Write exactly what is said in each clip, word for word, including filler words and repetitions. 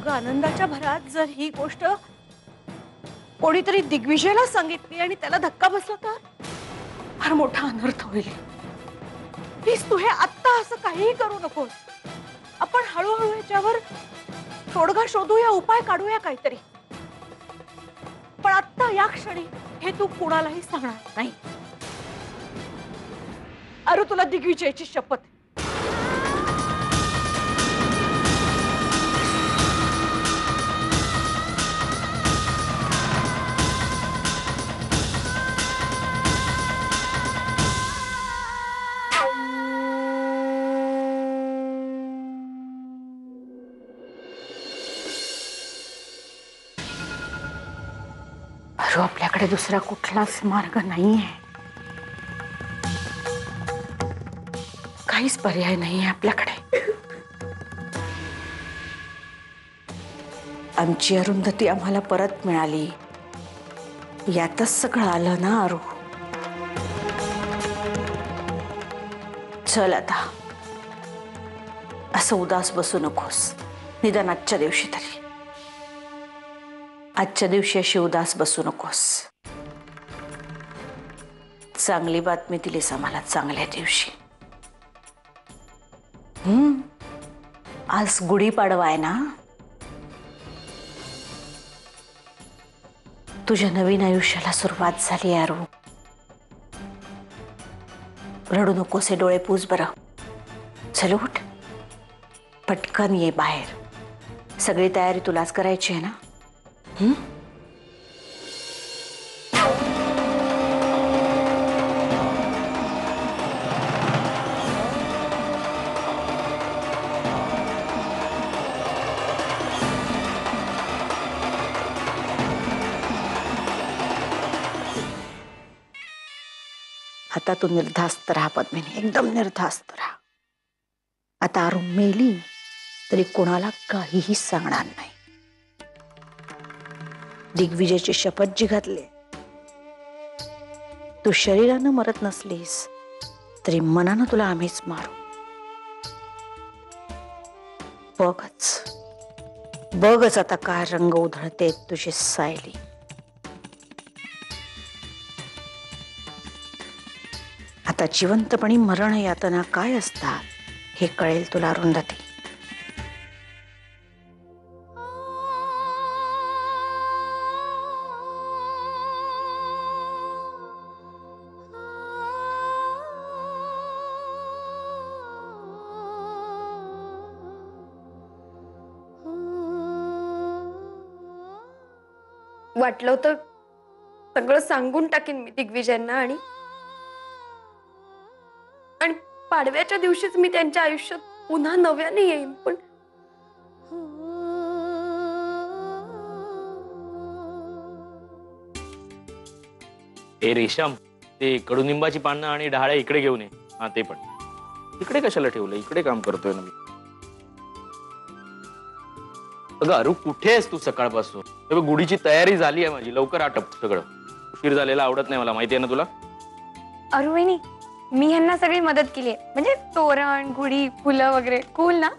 अगं आनंदाच्या भरात जर ही गोष्ट कोणीतरी दिग्विजयला सांगितली आणि त्याला धक्का बसला तर फार मोठा अनर्थ होईल. प्लीज तू हे आत्ता असं काहीही करू नकोस. आपण हळूहळू याच्यावर तोडगा शोधूया, उपाय काढूया काहीतरी. पण आत्ता या क्षणी हे तू कुणालाही सांगणार नाही. अरे तुला दिग्विजयची शपथ. अरे आपल्याकडे दुसरा कुठलाच मार्ग नाहीये. काहीच पर्याय नाहीये आपल्याकडे. आमची अरुंधती आम्हाला परत मिळाली यातच सगळं आलं ना अरू. चल आता असं उदास बसू नकोस. निदान आजच्या दिवशी तरी आजच्या दिवशी अशी उदास बसू नकोस. चांगली बातमी दिलीस आम्हाला चांगल्या दिवशी. हम्म आज गुढीपाडवा आहे ना. तुझ्या नवीन आयुष्याला सुरुवात झाली यारू. रडू नकोस. हे डोळे पूस बरं. चल उठ पटकन ये बाहेर. सगळी तयारी तुलाच करायची आहे ना. हम्म आता तू निर्धास्त राहा पद्मिनी. एकदम निर्धास्त राहा. आता अरू मेली तरी कोणाला काहीही सांगणार नाही. दिग्विजयची शपथ जी घातली, तू शरीरानं मरत नसलीस तरी मनानं तुला आम्हीच मारू. बघच बघच आता काय रंग उधळते तुझी सायली. आता जिवंतपणी मरण यातना काय असतात हे कळेल तुला अरुंधती. वाटलं होतं सगळं सांगून टाकीन मी दिग्विजयांना आणि आणि पाडव्याच्या दिवशीच मी त्यांच्या आयुष्यात पुन्हा नव्याने येईन. पण ए रेशम, ते कडुनिंबाची पानं आणि डहाळ्या इकडे घेऊन ये. हा ते पण इकडे कशाला ठेवलं. इकडे काम करतोय ना मी. अगं अरू कुठे आहेस तू सकाळपासून. गुढीची तयारी झाली आहे माझी. लवकर आटप सगळं. उशीर झालेला आवडत नाही मला. माहिती आहे ना तुला. अरू वहिनी मी ह्यांना सगळी मदत केली आहे. म्हणजे तोरण गुढी फुलं वगैरे. कूल ना.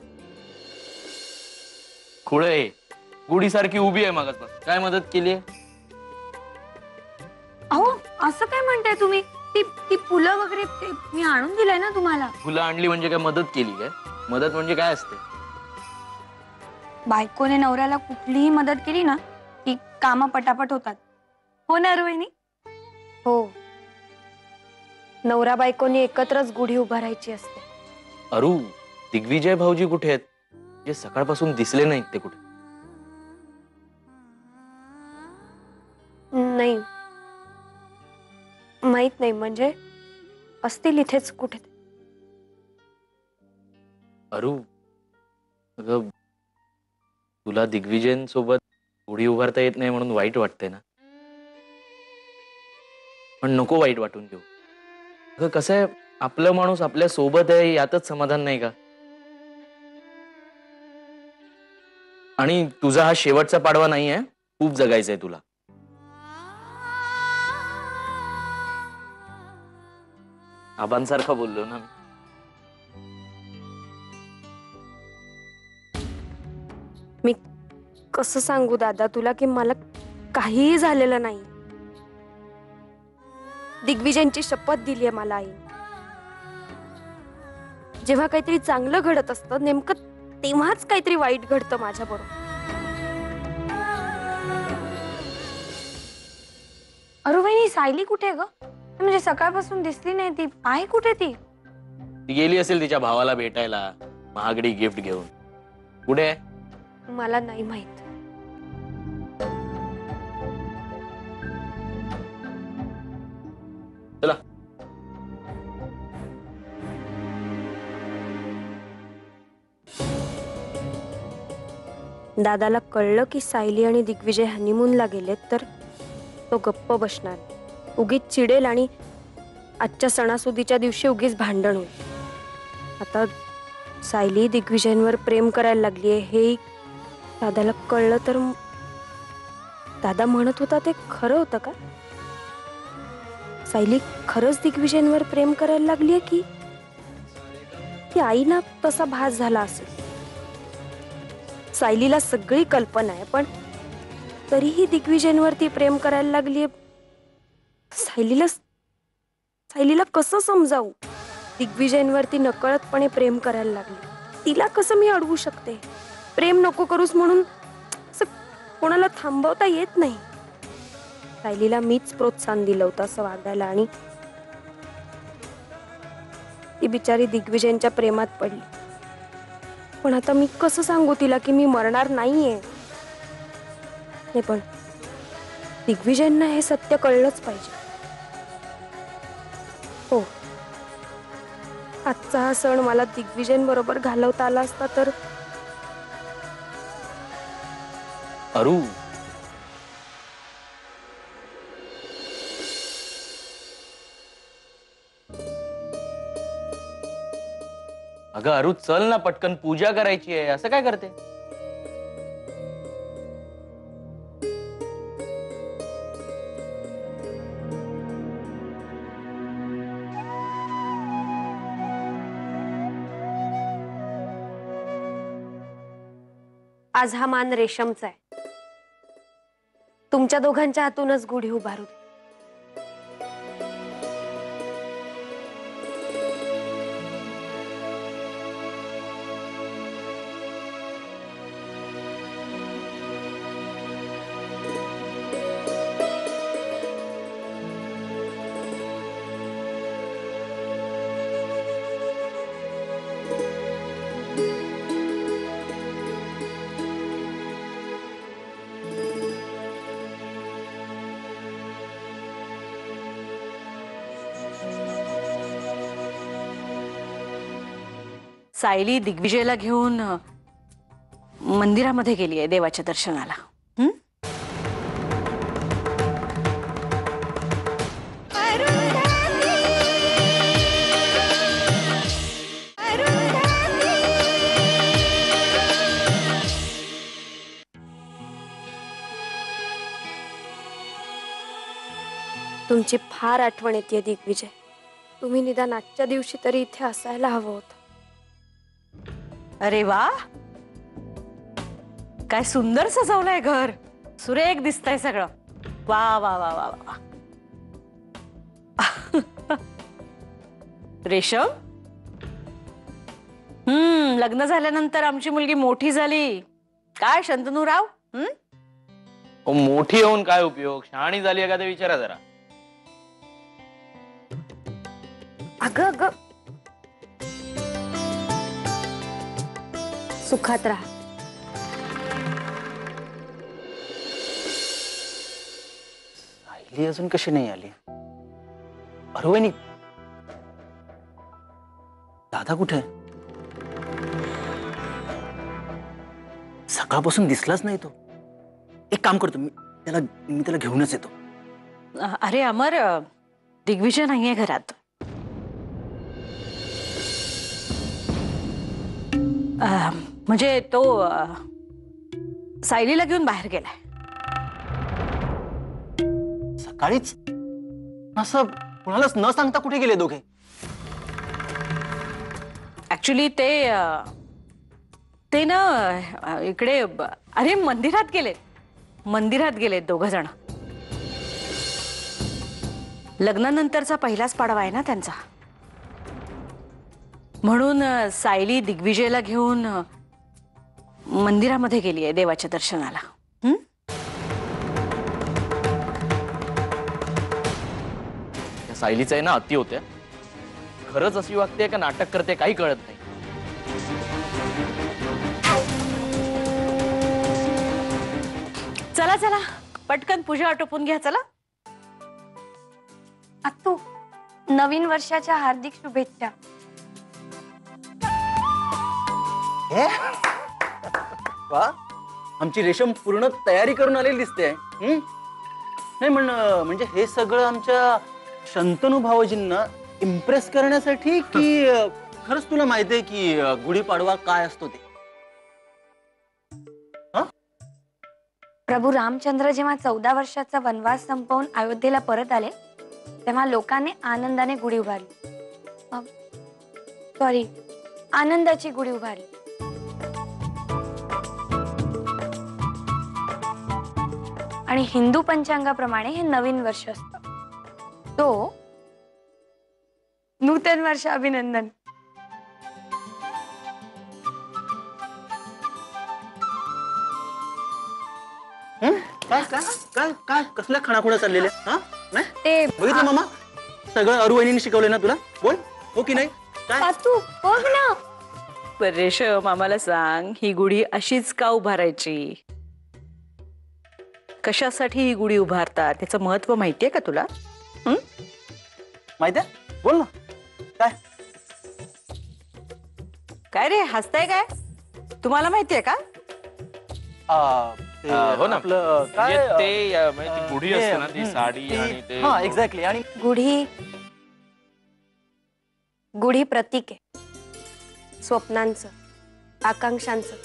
खुळे गुढी सारखी उभी आहे मागत. काय मदत केली आहे. अहो असं काय म्हणताय तुम्ही. ती ती फुलं वगैरे ते मी आणून दिलंय ना तुम्हाला. फुलं आणली म्हणजे काय मदत केली काय. मदत म्हणजे काय असते. बायकोने नवऱ्याला कुठलीही मदत केली ना की कामं पटापट होतात. हो ना अरू वहिनी. हो नवरा बायकोनी एकत्रच गुढी उभारायची असते. अरू दिग्विजय भाऊजी कुठे आहेत. जे सकाळपासून दिसले नाहीत ते कुठे. नाही माहित नाही. म्हणजे असतील इथेच कुठे. अरू अगं तुला दिग्विजयसोबत गुढी उभारता येत नाही म्हणून वाईट वाटतंय ना. पण नको वाईट वाटून घेऊ. अगं कसं आहे आपलं माणूस आपल्या सोबत आहे यातच समाधान नाही का. आणि तुझा हा शेवटचा पाडवा नाही आहे. खूप जगायचंय तुला. आबांसारखं बोललो ना मी. मी कसं सांगू दादा तुला की मला काहीही झालेलं नाही. दिग्विजयची शपथ दिलीये मला आई. जेव्हा काहीतरी चांगलं घडत असतं नेमकं तेव्हाच काहीतरी वाईट घडतं माझ्या बरोबर. अरे वहिनी सायली कुठे ग? म्हणजे सकाळपासून दिसली नाही ती. आहे कुठे ती? ती गेली असेल तिच्या भावाला भेटायला महागडी गिफ्ट घेऊन. कुठे आहे? मला नाही माहित. चला. दादाला कळलं की सायली आणि दिग्विजय हनीमूनला गेलेत तर तो गप्प बसणार. उगीच चिडेल आणि आजच्या सणासुदीच्या दिवशी उगीच भांडण होईल. आता सायली दिग्विजयवर प्रेम करायला लागलीये हे दादाला कळलं तर दादा म्हणत होता ते खरं होतं का? सायली खरंच दिग्विजयवर प्रेम करायला लागलीये की की आईला तसा भास झाला असेल. सायलीला सगळी कल्पना आहे पण तरीही दिग्विजयवरती प्रेम करायला लागलीये. सायलीला सायलीला कसं समजावू? दिग्विजयवरती नकळतपणे प्रेम करायला लागली. तिला कसं मी अडवू शकते? प्रेम नको करूस म्हणून असं कोणाला थांबवता येत नाही. सायलीला मीच प्रोत्साहन दिलं होतं असं वागायला आणि ती बिचारी दिग्विजयच्या प्रेमात पडली. पण आता मी कसं सांगू तिला की मी मरणार नाहीये? नाही पण दिग्विजयना हे सत्य कळलंच पाहिजे. हो, आजचा हा सण मला दिग्विजय बरोबर घालवता आला असता तर. अरू, अगं अरू चल ना, पटकन पूजा करायची आहे. असं काय करते? आज हा मान रेशमचा आहे. तुमच्या दोघांच्या हातूनच गुढी उभारू दे. सायली दिग्विजयला घेऊन अ, मंदिरामध्ये गेली आहे देवाच्या दर्शनाला. हं? तुमची फार आठवण येते दिग्विजय. तुम्ही निदान आजच्या दिवशी तरी इथे असायला हवं होतं. अरे वा, काय सुंदर सजवलंय घर. सुरेख दिसतंय सगळं. वा वा वा वा वा. रेशम, हम्म लग्न झाल्यानंतर आमची मुलगी मोठी झाली काय शंतनूराव? हम्म ओ, मोठी होऊन काय उपयोग? शहाणी झाली आहे का ते विचारा जरा. अगं अगं सुखात राहा. सायली अजून कशी नाही आली? अरे वहिनी, दादा कुठे? सकाळपासून दिसलाच नाही तो. एक काम करतो मी त्याला मी त्याला घेऊनच येतो. अरे अमर, दिग्विजय नाहीये घरात. अ, म्हणजे तो अ, सायलीला घेऊन बाहेर गेलाय. सकाळीच असं कुणालाच न सांगता कुठे गेले दोघे? ऍक्च्युली ते अ, ते ना अ, इकडे ब- अरे मंदिरात गेलेत मंदिरात गेलेत दोघं जण. लग्नानंतरचा पहिलाच पाडवा आहे ना त्यांचा, म्हणून अ, सायली दिग्विजयला घेऊन अ, मंदिरामध्ये गेली आहे देवाच्या दर्शनाला. हं? त्या सायलीचं आहे ना अति होत्या. खरंच अशी वागते का नाटक करते काही कळत नाही. चला चला पटकन पूजा आटोपून घ्या. चला. आत्तू, नवीन वर्षाच्या हार्दिक शुभेच्छा. वा, आमची रेशम पूर्ण तयारी करून आलेली दिसते. हम्म? नाही म्हण म्हणजे हे सगळं आमच्या शंतनू भावजींना इम्प्रेस करण्यासाठी की अ, खरंच तुला माहिती आहे की अ, गुढीपाडवा काय असतो ते? प्रभू रामचंद्र जेव्हा चौदा वर्षाचा वनवास संपवून अयोध्येला परत आले तेव्हा लोकांनी आनंदाने गुढी उभारली. सॉरी, आनंदाची गुढी उभारली. आणि हिंदू पंचांगाप्रमाणे हे नवीन वर्ष असतं. तो नूतन वर्ष अभिनंदन. हं? काय काय काय काय कसल्या खाणाखुणा चाललेल्या? हा नाही ते बघितलं मामा, सगळं अरुवहिनीने शिकवलंय ना तुला? बोल हो की नाही? काय आत्तू, बघ ना. पण रेशम आम्हाला सांग, ही गुढी अशीच का उभारायची? कशासाठी ही गुढी उभारतात त्याचं महत्व माहितीये का तुला? हं? माहिती आहे? बोल ना. काय काय रे हसताय काय? तुम्हाला माहितीये का? आ, ते अ, हो ना. आपलं काय म्हणजे ते अ, म्हणजे ती अ, गुढी हे, असते ना ती हं, साडी ती- आणि ते हा एक्झॅक्टली. आणि गुढी गुढी प्रतीक आहे स्वप्नांचं, आकांक्षांचं.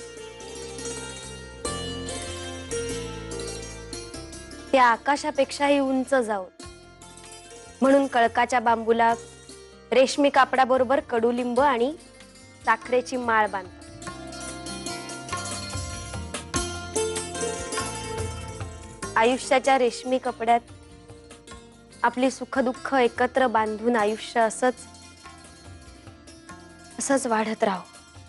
त्या आकाशापेक्षाही उंच जाऊन, म्हणून कळकाच्या बांबूला रेशमी कापडाबरोबर कडुलिंब आणि साखरेची माळ बांधतात. आयुष्याच्या रेशमी कपड्यात आपली सुखदुःख एकत्र बांधून आयुष्य असंच असंच वाढत राहो,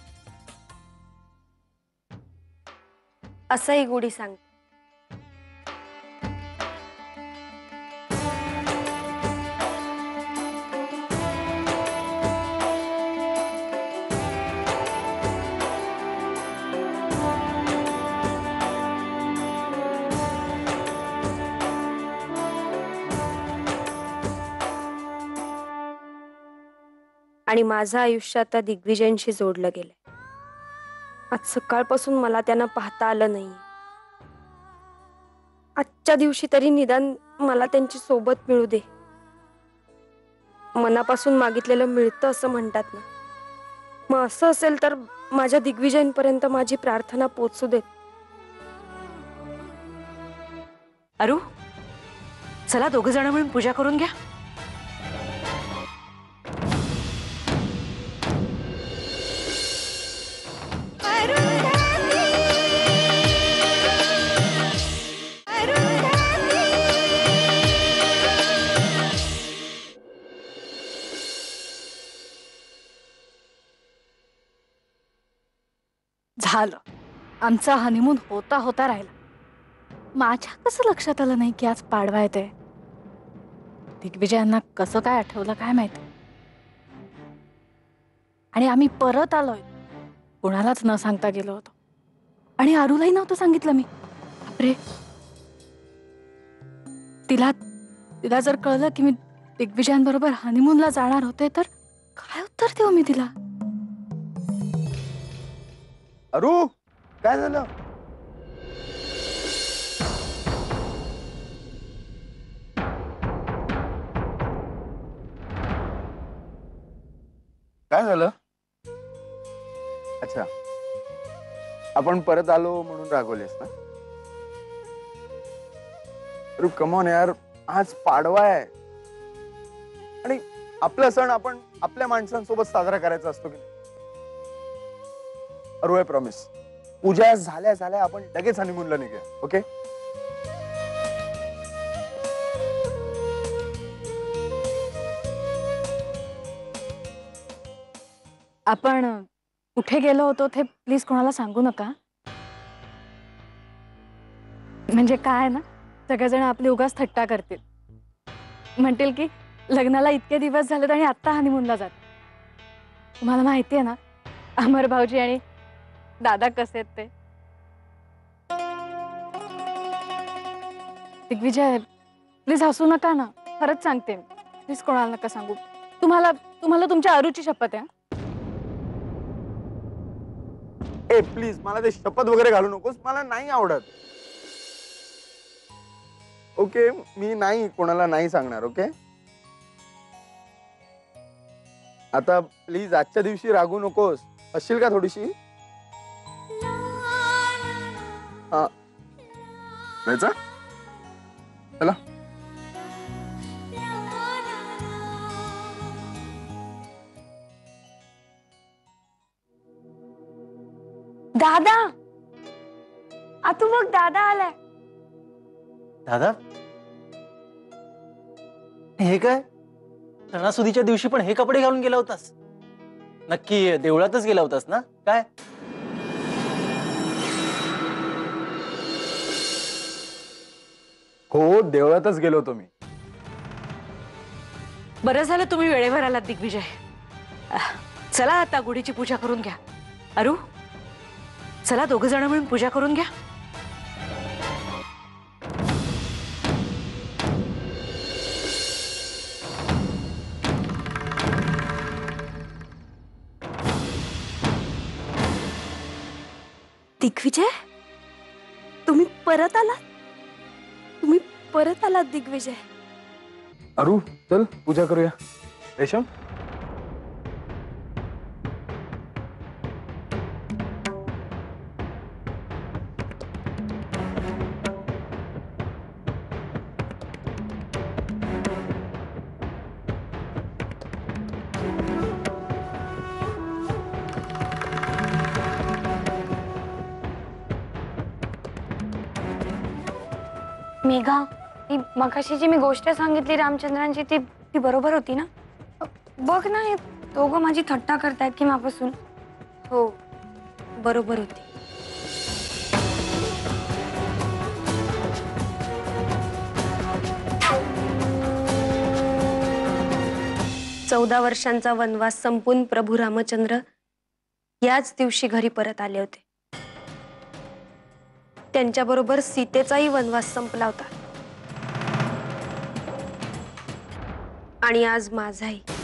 असंही गुढी सांगते. आणि माझं आयुष्य आता दिग्विजयंशी जोडलं गेलंय. आज सकाळपासून मला त्यांना पाहता आलं नाही. आजच्या दिवशी तरी निदान मला त्यांची सोबत मिळू दे. मनापासून मागितलेलं मिळतं असं म्हणतात ना, मग असं असेल तर माझ्या दिग्विजयंपर्यंत माझी प्रार्थना पोचू देत. अरू, चला दोघ जण मिळून पूजा करून घ्या. झालं, आमचा हनीमून होता होता राहिला. माझ्या कसं लक्षात आलं नाही की आज पाडवा येते. दिग्विजयांना कसं काय आठवलं काय माहिती. आणि आम्ही परत आलोय, कोणालाच न सांगता गेलो होतो. आणि अरुलाही नव्हतं सांगितलं मी. बापरे, तिला तिला जर कळलं की मी दिग्विजयांबरोबर हनीमूनला जाणार होते तर काय उत्तर देऊ मी तिला? अरू, काय झालं? काय झालं? अच्छा, आपण परत आलो म्हणून रागवलेस ना? अरू कम ऑन यार, आज पाडवा आहे आणि आपला सण आपण आपल्या माणसांसोबत साजरा करायचा असतो की नाही? अरू, आय प्रॉमिस पूजा झाल्या झाल्या आपण लगेच हनीमूनला निघूया. ओके? आपण कुठे गेलो होतो ते प्लीज कोणाला सांगू नका. म्हणजे काय ना, सगळेजण आपली उगाच थट्टा करतील. म्हणतील की लग्नाला इतके दिवस झालेत आणि आत्ता हनीमूनला जात. तुम्हाला माहिती आहे ना अमर भाऊजी आणि दादा कसे आहेत ते. दिग्विजय प्लीज हसू नका ना, खरंच सांगते. प्लीज कोणाला नका सांगू. तुम्हाला तुम्हाला तुमच्या अरुची शपथ आहे. ए प्लीज मला ते शपथ वगैरे घालू नकोस, मला नाही आवडत. ओके मी नाही कोणाला नाही सांगणार. ओके आता प्लीज आजच्या दिवशी रागू नकोस. असशील का थोडीशी? हा जायचं? चला. दादा आतू बघ, दादा आलाय. दादा हे काय? सणासुदीच्या दिवशी पण हे कपडे घालून गेला होतास? नक्की देवळातच गेला होतास ना? काय हो देवळातच गेलो होतो मी. बरं झालं तुम्ही वेळेवर आलात दिग्विजय. आह, चला आता गुढीची पूजा करून घ्या. अरू चला दोघ जण मिळून पूजा करून घ्या. दिग्विजय तुम्ही परत आलात. तुम्ही परत आलात दिग्विजय. अरू चल पूजा करूया. रेशम मेघा, ती मगाशी जी मी गोष्ट सांगितली रामचंद्रांची ती ती बरोबर होती ना? बघ ना हे दोघं माझी थट्टा करतायत की मापासून. हो बरोबर होती. चौदा वर्षांचा वनवास संपून प्रभू रामचंद्र याच दिवशी घरी परत आले होते. त्यांच्याबरोबर सीतेचाही वनवास संपला होता आणि आज माझाही.